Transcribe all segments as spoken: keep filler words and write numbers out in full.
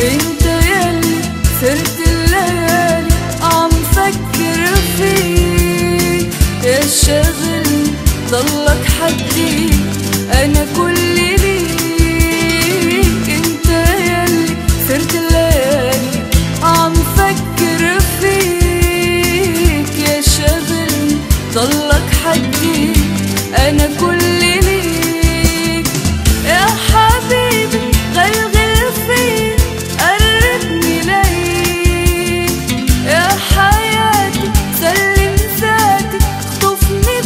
انت ياللي سرت الليالي عم فكر فيك، يا شاغلني ضلك حدي انا كل ليك. انت ياللي سرت الليالي عم فكر فيك، يا شاغلني ضلك حدي انا كل ليك. يا حبيبي غلغل فيك قربني ليك، يا حياتي سلم ذاتي اخطفني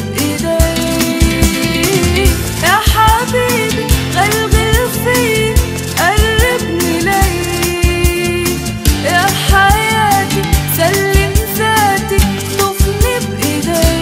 بايديك. يا حبيبي غلغل فيك قربني ليك، يا حياتي سلم ذاتي اخطفني بايديك.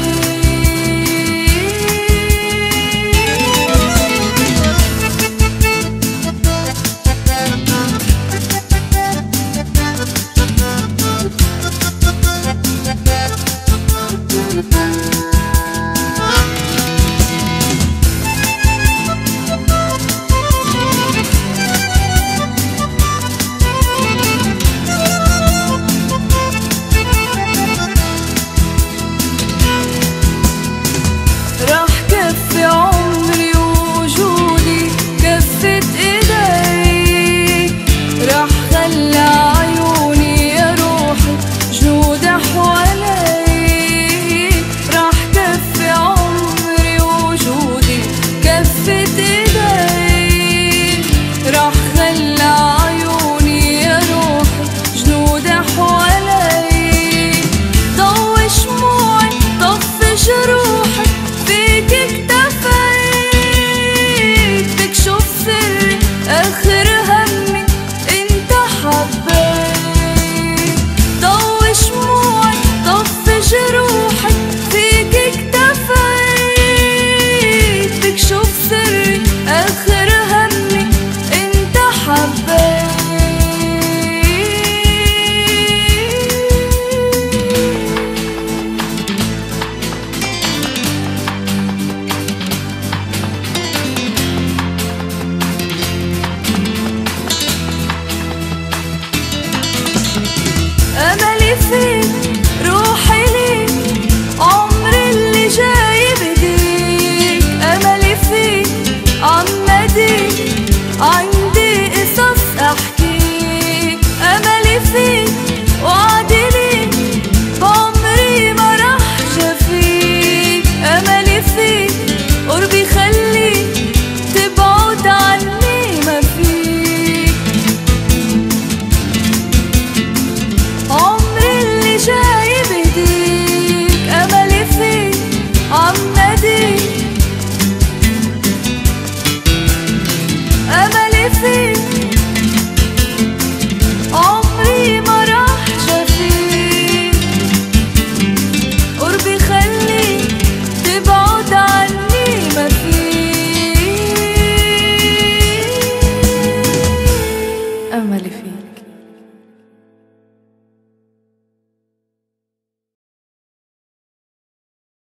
راح كفي عمري ووجودي كفة ايديك، راح خلى عيوني يا روحي جنود حواليك. راح كفي عمري ووجودي كفة ايديك، راح خلى عيوني يا روحي جنود حواليك. ضوي شموعي طفي جروحي فيك اكتفيت، تكشف سري اخر همي انت حبيت. ضوي شموعي طفي جروحي فيك اكتفيت، تكشف سري اخر همي انت حبيت. أملي فيك روحي ليك عمري اللي جاي بديك. أملي فيك عم ناديك عندي قصص أحكيك. أملي فيك وعدي ليك بعمري ما رح جفيك. أملي فيك قربي خليك تبعد عني ما فيك. عمري اللي جاي بديك، أملي فيك عم ناديك